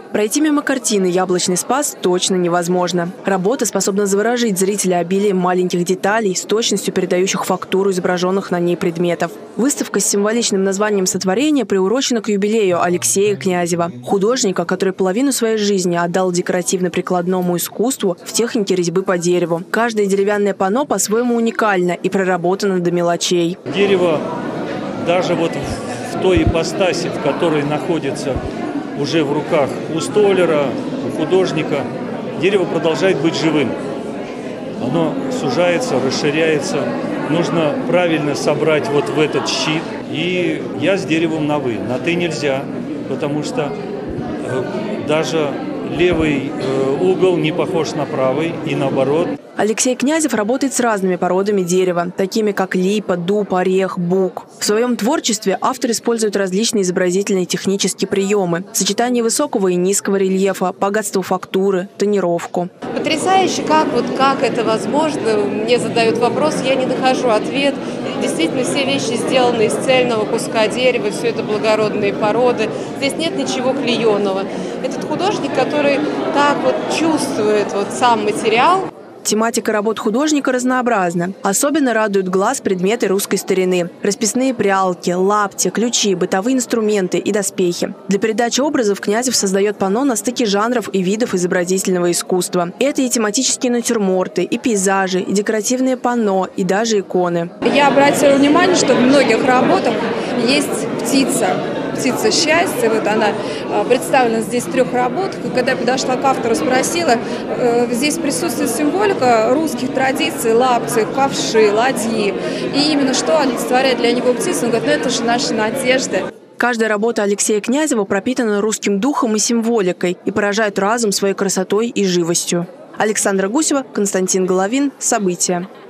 Пройти мимо картины «Яблочный спас» точно невозможно. Работа способна заворожить зрителя обилием маленьких деталей с точностью передающих фактуру изображенных на ней предметов. Выставка с символичным названием сотворения приурочена к юбилею Алексея Князева, художника, который половину своей жизни отдал декоративно-прикладному искусству в технике резьбы по дереву. Каждое деревянное панно по-своему уникально и проработано до мелочей. Дерево даже вот в той ипостаси, в которой находится уже в руках у столяра, у художника, дерево продолжает быть живым. Оно сужается, расширяется. Нужно правильно собрать вот в этот щит. И я с деревом на «вы». На «ты» нельзя, потому что даже левый угол не похож на правый и наоборот. Алексей Князев работает с разными породами дерева, такими как липа, дуб, орех, бук. В своем творчестве автор использует различные изобразительные технические приемы, сочетание высокого и низкого рельефа, богатство фактуры, тонировку. Потрясающе, как это возможно. Мне задают вопрос, я не нахожу ответ. Действительно, все вещи сделаны из цельного куска дерева, все это благородные породы. Здесь нет ничего клееного. Этот художник, который так вот чувствует сам материал. Тематика работ художника разнообразна. Особенно радуют глаз предметы русской старины. Расписные прялки, лапти, ключи, бытовые инструменты и доспехи. Для передачи образов Князев создает панно на стыке жанров и видов изобразительного искусства. Это и тематические натюрморты, и пейзажи, и декоративные панно, и даже иконы. Я обратила внимание, что в многих работах есть птица. «Птица счастья». Вот она представлена здесь в 3 работах. И когда я подошла к автору, спросила, здесь присутствует символика русских традиций, лапти, ковши, ладьи. И именно что олицетворяет для него птица? Он говорит, это же наши надежды. Каждая работа Алексея Князева пропитана русским духом и символикой и поражает разум своей красотой и живостью. Александра Гусева, Константин Головин. События.